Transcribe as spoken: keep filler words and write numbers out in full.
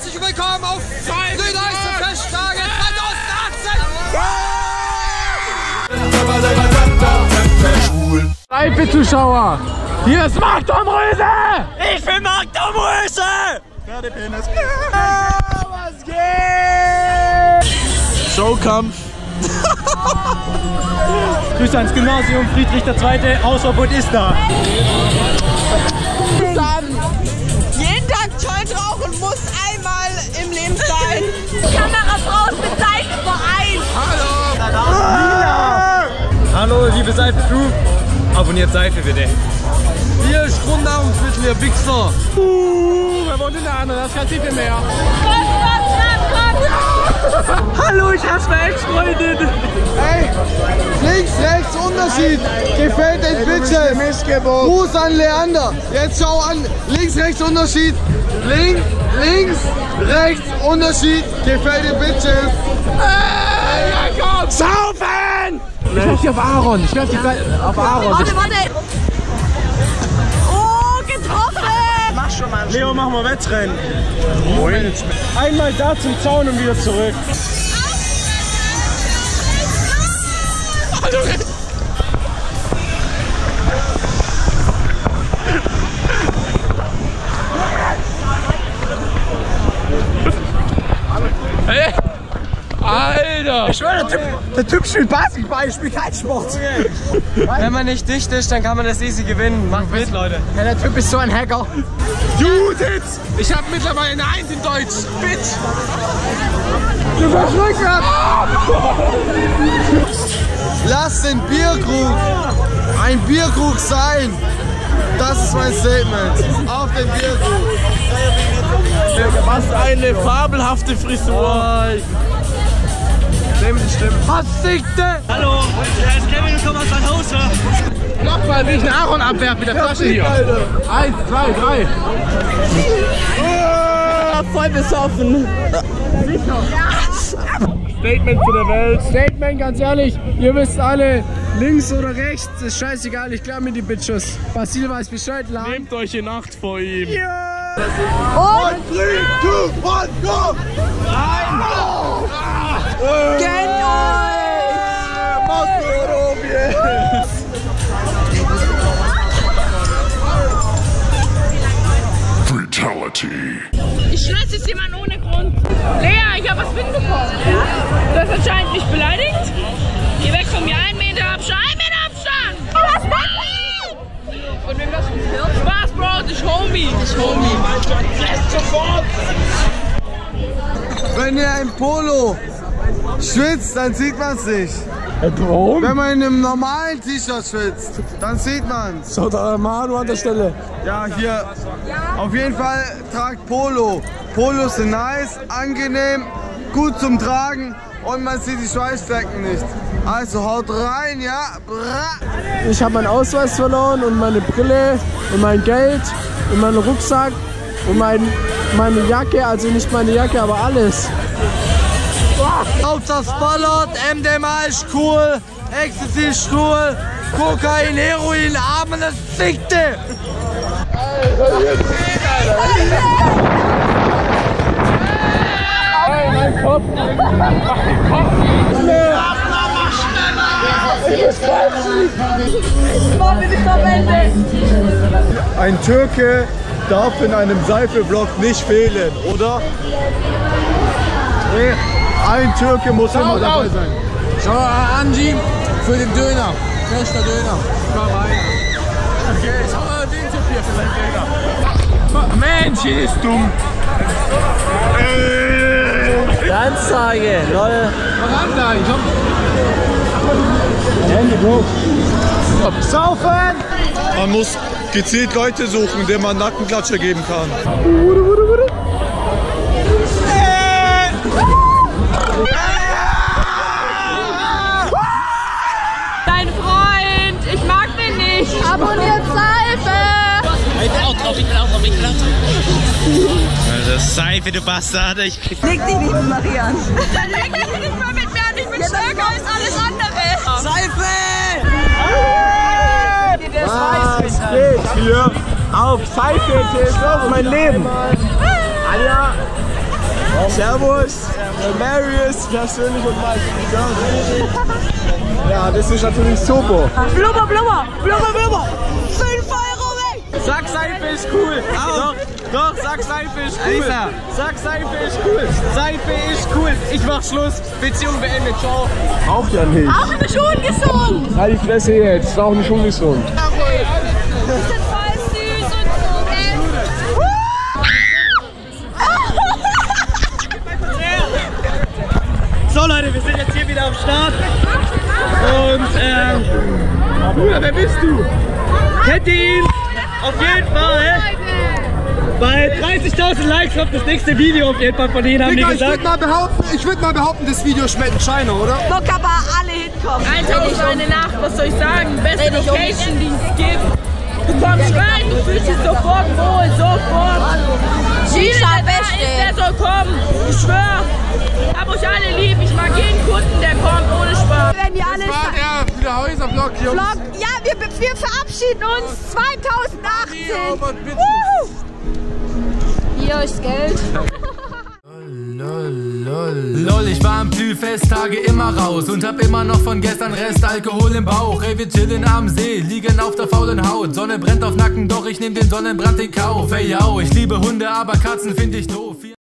herzlich willkommen auf Südeuster Festtage zweitausendachtzehn! Seife-Zuschauer, hier ist Marc Domröse! Ich bin Marc Domröse! Pferdepenis. Ja, was geht? Showkampf. Grüße ans Gymnasium, Friedrich der Zweite, Hausverbot ist da. Jeden Tag Joint rauchen muss einmal im Leben sein. Kamerafrau mit Seifenverein. Hallo! Hallo, liebe Seife-Crew. Abonniert Seife bitte. Hier ist Grundnahrungsmittel, ihr Wichser. Uh, wer wohnt in der anderen? Das ist kein Titel mehr. Hallo, ich hasse meine Ex-Freundin. Hey, links, rechts, Unterschied. Gefällt den Bitches. Gruß an Leander. Jetzt schau an. Links, rechts, Unterschied. Link, links, rechts, Unterschied. Gefällt den Bitches. Hey, ja, komm! Saufen! Ich mach die auf Aaron. Ich mach die auf Aaron. Warte, warte. Oh, getroffen. Mach schon mal. Leo, machen wir Wettrennen. Einmal da zum Zaun und wieder zurück. Hey! Alter! Ich schwöre, der Typ, der Typ spielt Basketball, ich spiele keinen Sport. Wenn man nicht dicht ist, dann kann man das easy gewinnen. Macht mit, Leute. Ja, der Typ ist so ein Hacker. Judith! Ich hab mittlerweile eine Eins in Deutsch. Bitch! Du verschluckst das! Lass den Bierkrug ein Bierkrug sein. Das ist mein Statement. Auf den Bierkrug. Was eine fabelhafte Frisur! Hassigte! Hallo, hier ist Kevin und Thomas aus Hause. Nochmal, wie ich einen Aaron abwerfe mit der Flasche hier. Eins, zwei, drei. Oh, voll besoffen. Statement zu der Welt. Statement, ganz ehrlich, ihr wisst alle, links oder rechts, ist scheißegal, ich glaube mir die Bitches. Basil weiß Bescheid, lang. Nehmt euch in Acht vor ihm. Ja. Und drei, zwei, eins, go! Kennt Fatality. Ich schwöre, ist jemand ohne Grund. Lea, ich habe was mitbekommen. Du hast anscheinend mich beleidigt. Geh weg von mir, ein Meter Abstand, ein Meter Abstand! Was macht? Von wem das gehört? Spaß, Bro, das ist Homie. Das ist Homie. Sofort! Wenn ihr ein Polo schwitzt, dann sieht man es nicht. Warum? Wenn man in einem normalen T-Shirt schwitzt, dann sieht man es. So, da Manu an der Stelle. Ja, hier. Auf jeden Fall tragt Polo. Polos sind nice, angenehm, gut zum Tragen und man sieht die Schweißflecken nicht. Also haut rein, ja. Bra. Ich habe meinen Ausweis verloren und meine Brille und mein Geld und meinen Rucksack und mein, meine Jacke, also nicht meine Jacke, aber alles. Auf das Ballert, M D M A ist cool, Ecstasy ist cool, Kokain, Heroin, Armen, das Sickte! Hey, mein Kopf! Mein Kopf! Ein Türke darf in einem Seifeblock nicht fehlen, oder? Nee, ein Türke muss immer dabei sein. Schau Anji für den Döner. Fester Döner. Komm rein. Okay, ich habe den Tipp hier für seinen Döner. Mensch, hier ist dumm. Anzeige, lol. Was anzeigen? Komm. Saufen! Man muss gezielt Leute suchen, denen man Nackenklatscher geben kann. Dein Freund, ich mag den nicht. Abonniert Seife. Ich bin auch drauf, ich bin auch drauf, ich bin auch drauf. Also Seife, du Bastard. Ich Leg dich nicht mit Marian. Dann leg dich nicht mal mit mir an, ich bin stärker als alles andere. Seife! Was geht hier auf Seife? Auf mein Leben. Alter. Servus, der Marius, persönlich und Mike. Ja, das ist natürlich super. Blubber, blubber, blubber, blubber. fünf Euro weg. Sag Seife ist cool. Doch, doch, sag Seife ist cool. Sag Seife ist cool. Seife ist cool. Ich mach Schluss. Beziehung beendet. Ciao. Auch ja nicht. Auch nicht ungesund. Halt die Fresse jetzt, ist auch nicht ungesund. Die sind voll süß und so, gell? So Leute, wir sind jetzt hier wieder am Start. Und ähm, Bruder, wer bist du? Kennt ihr ihn? Auf jeden Fall. Bei dreißigtausend Likes kommt das nächste Video auf jeden Fall von denen, haben die Ich gesagt. würde mal behaupten, ich würde mal behaupten, das Video schmeckt ein Scheiner, oder? Look, aber alle hinkommen. Alter, ich meine Nacht, was soll ich sagen? Beste Dreh dich um. Location, die es gibt. Du kommst rein, du fühlst dich sofort wohl, sofort. Shisha Der Beste. ist, der soll kommen. Ich schwör. Hab euch alle lieb. Ich mag jeden Kunden, der kommt, ohne Spaß. Wenn die alle Ja, für den Häuservlog, Jungs. Vlog, ja, wir, wir verabschieden uns zweitausendachtzehn. aber bitte. Woo! Hier ist Geld. Lol, ich war am Fühlfesttage immer raus und hab immer noch von gestern Rest Alkohol im Bauch. Ey, wir chillen am See, liegen auf der faulen Haut. Sonne brennt auf Nacken, doch ich nehm den Sonnenbrand in Kauf. Ey, yo, ich liebe Hunde, aber Katzen find ich doof.